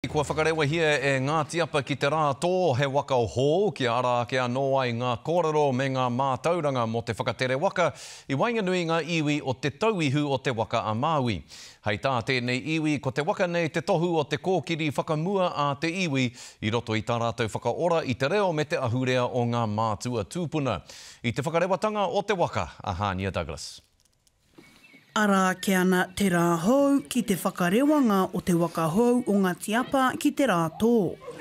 Kua whakarewa hia e Ngāti apa ki te rā tō he waka o hō, ki ara ke anō ai ngā kōrero me ngā mātauranga mo te whakatere waka, I wainganui ngā iwi o te tauihu o te waka a Māui. Hei tā tēnei iwi, ko te waka nei te tohu o te kōkiri whakamua a te iwi, I roto I tā rātou whakaora I te reo me te ahurea o ngā mātua tūpuna. I te whakarewatanga o te waka, a Hania Douglas. Ara ke ana te rā hou ki te whakarewanga o te waka hou o Ngāti apa ki te rā tō.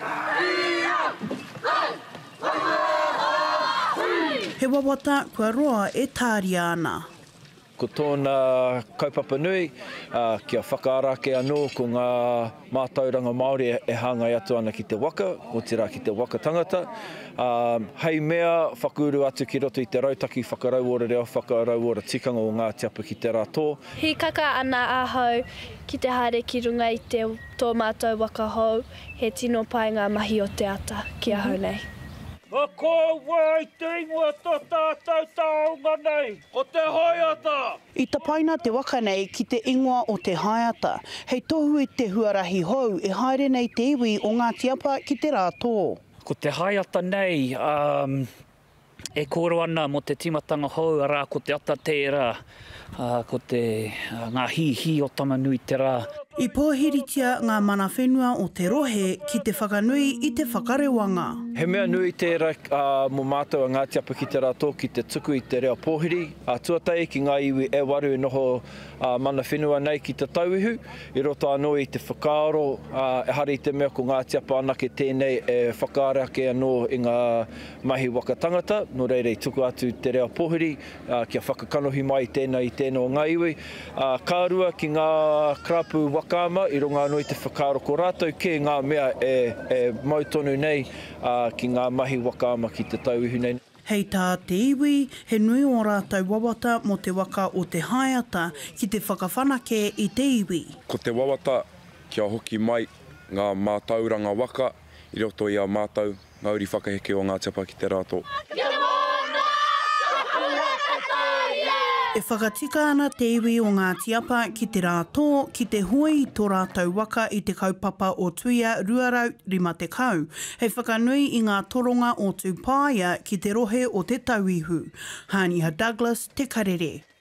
He wawata kua roa e tāria ana. Ko tōna kaupapa nui, kia whakaara ke anō ko ngā mātauranga Māori e hāngai atu ana ki te waka, o te rā ki te waka tangata. Hei mea, whakauru atu ki roto I te rautaki whakarauora reo, whakarauora tikanga o Ngāti apa ki te rā tō. Hi kaka ana ahau ki te haere ki runga I te tō mātou waka hou, he tino pai ngā mahi o te ata ki ahau nei. Ka kōwai te ingoa tō tātou taonga nei, o Te Haeata! I tapaina te waka nei ki te ingoa o Te Haeata. Hei tohu I te huarahi hou e haere nei te iwi o Ngāti apa ki te rā tō. Ko Te Haeata nei, e kōro ana mo te timatanga hou, arā ko te ata tērā, ko te ngā hihi o tamanui te rā. I pōhiritia ngā mana whenua o te rohe ki te whakanui I te whakarewanga. He mea nui tērā mo mātou a Ngāti apa ki te rā tō ki te tuku I te reo pōhiri. Tuatai ki ngā iwi e waru e noho mana whenua nei ki te tauihu. I roto anō I te whakaaro, e hari I te mea ko Ngāti apa anake tēnei e whakaara ke anō I ngā mahi waka tangata. Nō reire I tuku atu te reo pōhiri, kia whakakanohi mai tēnei I tēnō ngā iwi. Kārua ki ngā krapu wakama I runga anō I te whakaaro ko rātou ke ngā mea e mautonu nei ki ngā mahi wakama ki te tauihu nei. Hei tā te iwi, he nui o rātou wawata mo te waka o Te Haeata ki te whakawhanake I te iwi. Ko te wawata kia hoki mai ngā mātauranga waka I roto I a mātau ngauri whakaheke o Ngāti apa ki te rā tō. E whakatika ana te iwi o Ngāti apa ki te rā tō ki te hui I tō rātou waka I te kaupapa o tuia 250. Hei whakanui I ngā toronga o tūpāia ki te rohe o te tauihu. Hania Douglas, Te Karere.